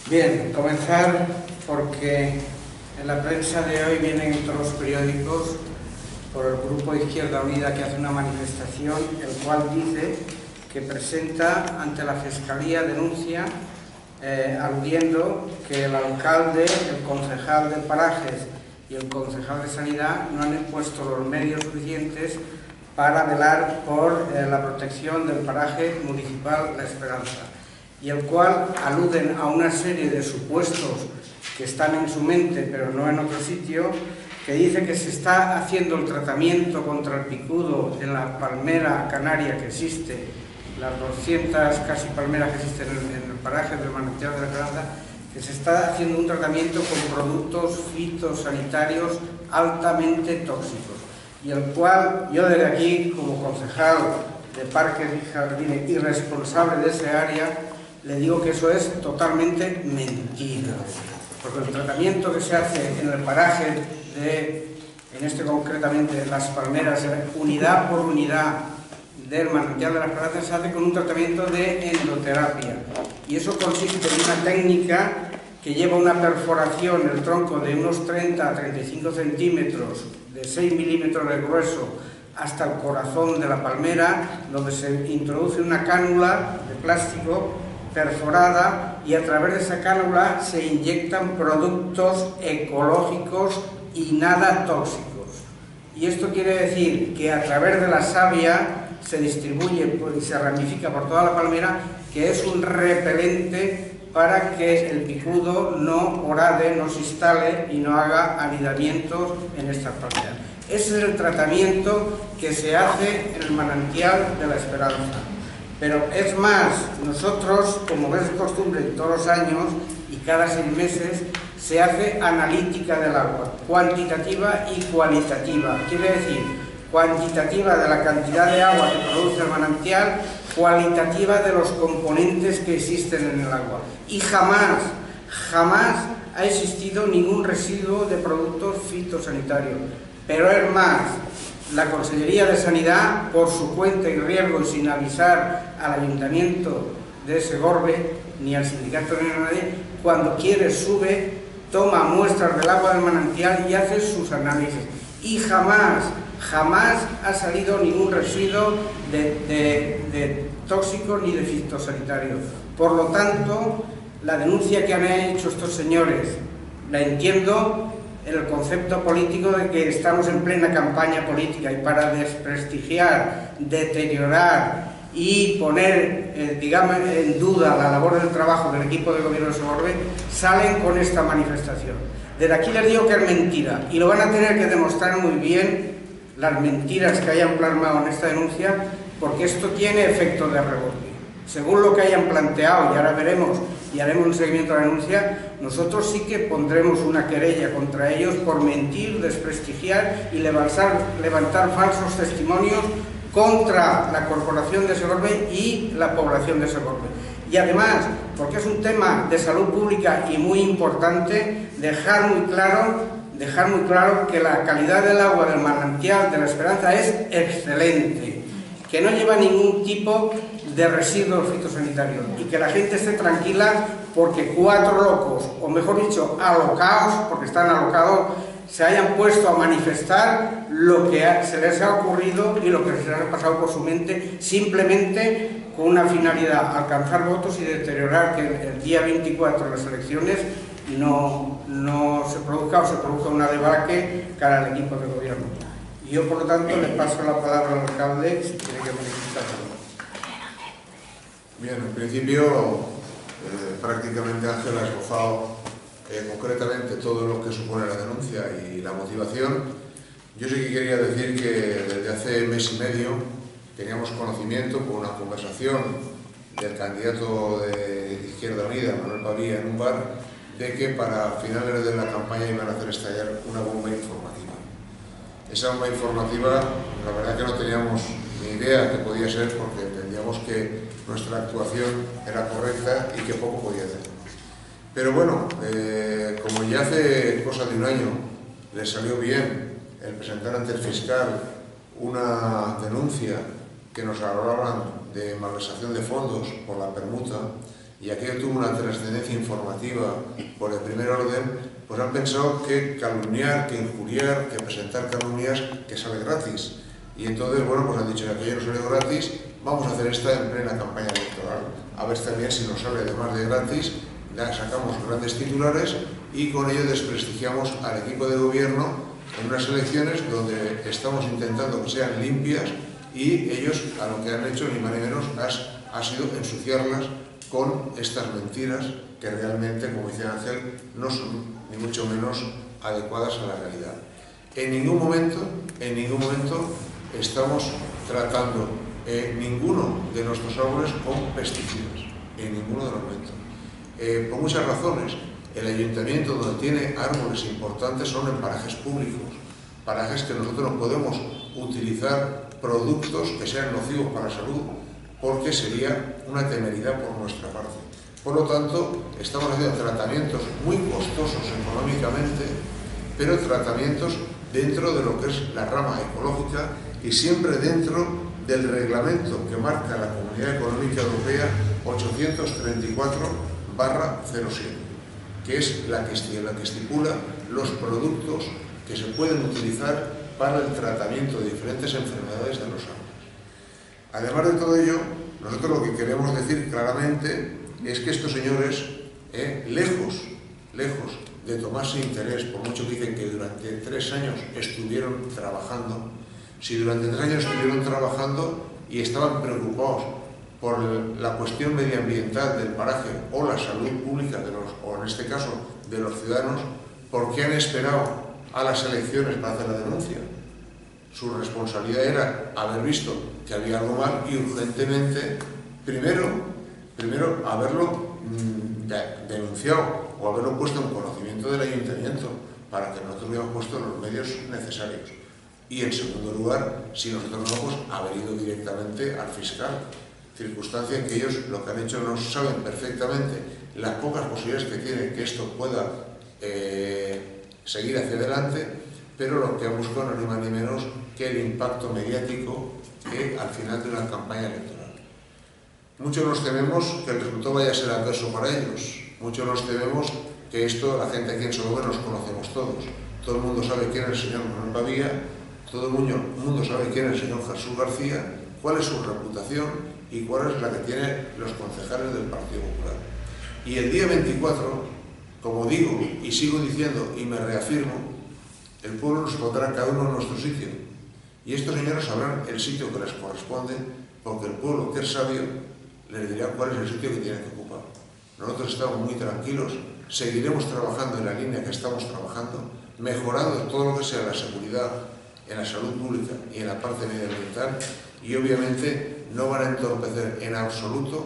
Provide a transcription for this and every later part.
Bien, comenzar porque en la prensa de hoy vienen en todos los periódicos por el Grupo Izquierda Unida que hace una manifestación, el cual dice que presenta ante la Fiscalía denuncia aludiendo que el alcalde, el concejal de Parajes y el concejal de Sanidad no han puesto los medios suficientes para velar por la protección del paraje municipal La Esperanza, y el cual aluden a una serie de supuestos que están en su mente pero no en otro sitio, que dice que se está haciendo el tratamiento contra el picudo en la palmera canaria que existe, las 200 casi palmeras que existen en el paraje del manantial de La Esperanza, que se está haciendo un tratamiento con productos fitosanitarios altamente tóxicos, y el cual yo desde aquí, como concejal de Parques y Jardines y responsable de ese área, le digo que eso es totalmente mentira, porque el tratamiento que se hace en el paraje en este concretamente las palmeras, unidad por unidad del manantial de La Esperanza, se hace con un tratamiento de endoterapia, y eso consiste en una técnica que lleva una perforación en el tronco de unos 30 a 35 centímetros, de 6 milímetros de grueso, hasta el corazón de la palmera, donde se introduce una cánula de plástico perforada, y a través de esa cánula se inyectan productos ecológicos y nada tóxicos. Y esto quiere decir que a través de la savia se distribuye y se ramifica por toda la palmera, que es un repelente para que el picudo no horade, no se instale y no haga anidamientos en estas palmeras. Ese es el tratamiento que se hace en el manantial de La Esperanza. Pero es más, nosotros, como es costumbre todos los años y cada 6 meses, se hace analítica del agua, cuantitativa y cualitativa. Quiere decir, cuantitativa de la cantidad de agua que produce el manantial, cualitativa de los componentes que existen en el agua. Y jamás ha existido ningún residuo de productos fitosanitarios. Pero es más, la Consellería de Sanidad, por su cuenta y riesgo y sin avisar al Ayuntamiento de Segorbe, ni al sindicato ni a nadie, cuando quiere sube, toma muestras del agua del manantial y hace sus análisis. Y jamás ha salido ningún residuo de tóxico ni de fitosanitario. Por lo tanto, la denuncia que han hecho estos señores la entiendo en el concepto político de que estamos en plena campaña política, y para desprestigiar, deteriorar y poner, digamos, en duda la labor del trabajo del equipo de gobierno de Segorbe, salen con esta manifestación. Desde aquí les digo que es mentira, y lo van a tener que demostrar muy bien las mentiras que hayan plasmado en esta denuncia, porque esto tiene efecto de rebote. Según lo que hayan planteado, y ahora veremos y haremos un seguimiento de la denuncia, nosotros sí que pondremos una querella contra ellos por mentir, desprestigiar y levantar falsos testimonios contra la Corporación de Segorbe y la población de Segorbe. Y además, porque es un tema de salud pública y muy importante, dejar muy claro que la calidad del agua del manantial de La Esperanza es excelente, que no lleva ningún tipo de residuos fitosanitarios, y que la gente esté tranquila porque 4 locos, o mejor dicho, alocados, porque están alocados, se hayan puesto a manifestar lo que se les ha ocurrido y lo que se les ha pasado por su mente, simplemente con una finalidad: alcanzar votos y deteriorar que el día 24 de las elecciones no se produzca, o se produzca una debacle cara al equipo de gobierno. Y yo, por lo tanto, le paso la palabra al alcalde si tiene que manifestarlo. Bien, en principio, prácticamente Ángel ha esbozado concretamente todo lo que supone la denuncia y la motivación. Yo sí que quería decir que desde hace mes y medio teníamos conocimiento por una conversación del candidato de Izquierda Unida, Manuel Pavía, en un bar, de que para finales de la campaña iban a hacer estallar una bomba informativa. Esa bomba informativa, la verdad que no teníamos ni idea que podía ser, porque entendíamos que nuestra actuación era correcta y que poco podía hacer. Pero bueno, como ya hace cosa de un año les salió bien el presentar ante el fiscal una denuncia que nos hablaban de malversación de fondos por la permuta, y aquello tuvo una trascendencia informativa por el primer orden, pues han pensado que calumniar, que injuriar, que presentar calumnias, que sale gratis. Y entonces, bueno, pues han dicho que aquello no sale gratis, vamos a hacer esta en plena campaña electoral. A ver también si nos sale además de gratis, ya sacamos grandes titulares y con ello desprestigiamos al equipo de gobierno en unas elecciones donde estamos intentando que sean limpias y ellos a lo que han hecho ni más ni menos ha sido ensuciarlas con estas mentiras que realmente, como dice Ángel, no son ni mucho menos adecuadas a la realidad. En ningún momento estamos tratando ninguno de nuestros árboles con pesticidas, en ninguno de los momentos. Por muchas razones. El ayuntamiento donde tiene árboles importantes son en parajes públicos, parajes que nosotros no podemos utilizar productos que sean nocivos para la salud, porque sería una temeridad por nuestra parte. Por lo tanto, estamos haciendo tratamientos muy costosos económicamente, pero tratamientos dentro de lo que es la rama ecológica y siempre dentro del reglamento que marca la Comunidad Económica Europea 834/07, que es la que estipula los productos que se pueden utilizar para el tratamiento de diferentes enfermedades de los árboles. Además de todo ello, nosotros lo que queremos decir claramente es que estos señores, lejos de tomarse interés, por mucho que dicen que durante 3 años estuvieron trabajando, si durante 3 años estuvieron trabajando y estaban preocupados por la cuestión medioambiental del paraje o la salud pública o en este caso de los ciudadanos, ¿por qué han esperado a las elecciones para hacer la denuncia? Su responsabilidad era haber visto que había algo mal y urgentemente, primero haberlo denunciado o haberlo puesto en conocimiento del ayuntamiento para que nosotros hubiéramos puesto los medios necesarios. Y en segundo lugar, si nosotros no, pues haber ido directamente al fiscal. Circunstancia en que ellos lo que han hecho no saben perfectamente las pocas posibilidades que tienen que esto pueda seguir hacia adelante, pero lo que han buscado no es ni más ni menos que el impacto mediático al final de una campaña electoral. Muchos nos tememos que el resultado vaya a ser adverso para ellos, muchos nos tememos que esto, la gente aquí en Segovia nos conocemos todos, todo el mundo sabe quién es el señor Manuel Pavía, todo el mundo sabe quién es el señor Jesús García, cuál es su reputación y cuál es la que tienen los concejales del Partido Popular. Y el día 24, como digo y sigo diciendo y me reafirmo, el pueblo nos pondrá cada uno en nuestro sitio. Y estos señores sabrán el sitio que les corresponde, porque el pueblo, que es sabio, les dirá cuál es el sitio que tienen que ocupar. Nosotros estamos muy tranquilos, seguiremos trabajando en la línea que estamos trabajando, mejorando todo lo que sea la seguridad en la salud pública y en la parte medioambiental, y obviamente no van a entorpecer en absoluto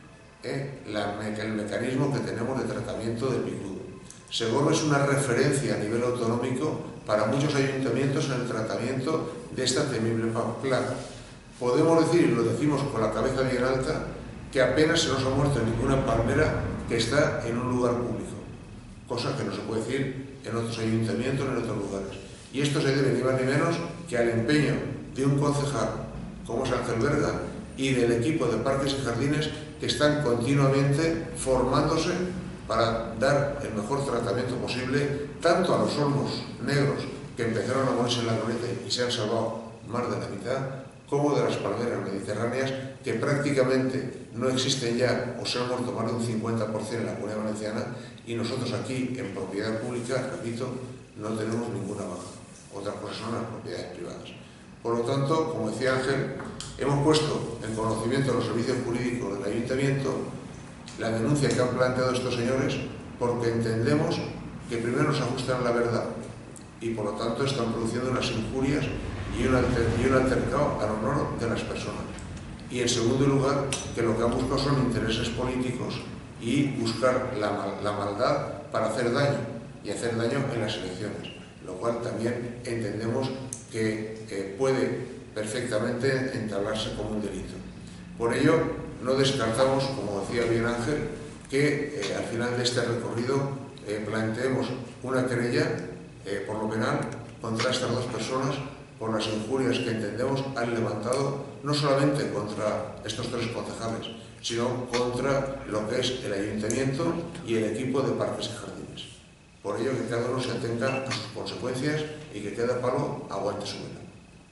el mecanismo que tenemos de tratamiento del picudo. Segovia es una referencia a nivel autonómico para muchos ayuntamientos en el tratamiento de esta temible plaga. Podemos decir, y lo decimos con la cabeza bien alta, que apenas se nos ha muerto ninguna palmera que está en un lugar público, cosa que no se puede decir en otros ayuntamientos ni en otros lugares. Y esto se debe ni más ni menos que al empeño de un concejal como es Ángel Berga y del equipo de Parques y Jardines, que están continuamente formándose para dar el mejor tratamiento posible tanto a los olmos negros que empezaron a morirse en la glorieta y se han salvado más de la mitad, como de las palmeras mediterráneas que prácticamente no existen ya o se han muerto más de un 50% en la Comunidad Valenciana, y nosotros aquí en propiedad pública, repito, no tenemos ninguna baja. Otra cosa son las propiedades privadas. Por lo tanto, como decía Ángel, hemos puesto en conocimiento de los servicios jurídicos del Ayuntamiento la denuncia que han planteado estos señores, porque entendemos que primero nos ajustan a la verdad y por lo tanto están produciendo unas injurias y un altercado al honor de las personas. Y en segundo lugar, que lo que han buscado son intereses políticos y buscar la maldad para hacer daño, y hacer daño en las elecciones, lo cual también entendemos que puede perfectamente entablarse como un delito. Por ello, no descartamos, como decía bien Ángel, que al final de este recorrido planteemos una querella por lo penal contra estas dos personas por las injurias que entendemos han levantado no solamente contra estos tres concejales, sino contra lo que es el ayuntamiento y el equipo de parques y jardines. Por ello, que cada uno se atenga a sus consecuencias y que cada palo aguante su vela.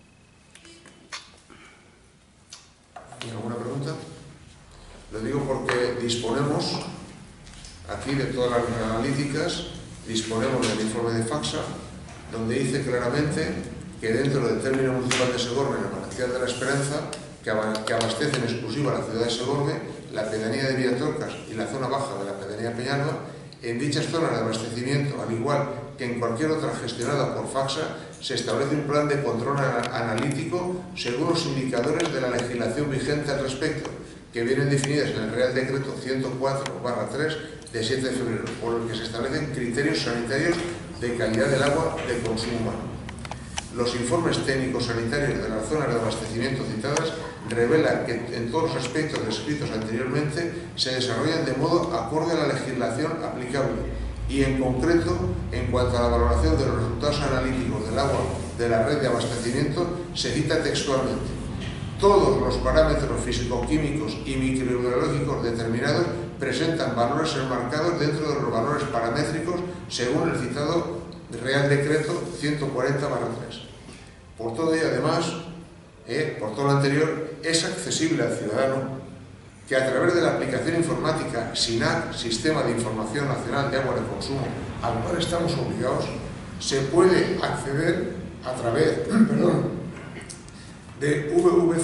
¿Hay alguna pregunta? Lo digo porque disponemos aquí de todas las analíticas, disponemos del informe de FACSA, donde dice claramente que dentro del término municipal de Segorbe, en el Manantial de la Esperanza, que abastecen exclusiva a la ciudad de Segorbe, la pedanía de Villatorcas y la zona baja de la pedanía Peñalba, en dichas zonas de abastecimiento, al igual que en cualquier otra gestionada por FACSA, se establece un plan de control analítico según los indicadores de la legislación vigente al respecto, que vienen definidas en el Real Decreto 104/3 de 7 de febrero, por el que se establecen criterios sanitarios de calidad del agua de consumo humano. Los informes técnicos sanitarios de las zonas de abastecimiento citadas revelan que en todos los aspectos descritos anteriormente se desarrollan de modo acorde a la legislación aplicable y, en concreto, en cuanto a la valoración de los resultados analíticos del agua de la red de abastecimiento, se cita textualmente: todos los parámetros físico-químicos y microbiológicos determinados presentan valores enmarcados dentro de los valores paramétricos según el citado Real Decreto 140/3. Por todo ello, además, por todo lo anterior, es accesible al ciudadano que a través de la aplicación informática SINAC, Sistema de Información Nacional de Agua de Consumo, al cual estamos obligados, se puede acceder a través de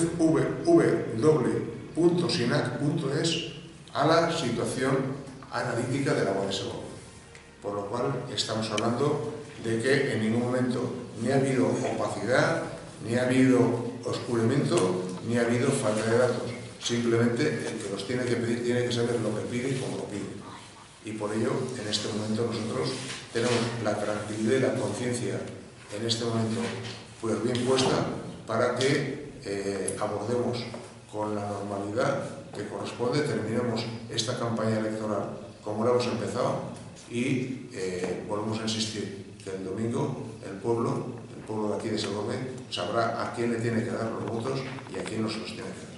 www.sinac.es a la situación analítica del agua de Segorbe. Por lo cual estamos hablando de que en ningún momento ni ha habido opacidad, ni ha habido oscurimiento, ni ha habido falta de datos. Simplemente el que los tiene que pedir tiene que saber lo que pide y cómo lo pide. Y por ello, en este momento nosotros tenemos la tranquilidad y la conciencia en este momento pues bien puesta para que abordemos con la normalidad que corresponde, terminemos esta campaña electoral como la hemos empezado y volvemos a insistir que el domingo el pueblo de aquí de Segorbe sabrá a quién le tiene que dar los votos y a quién no se los tiene que dar.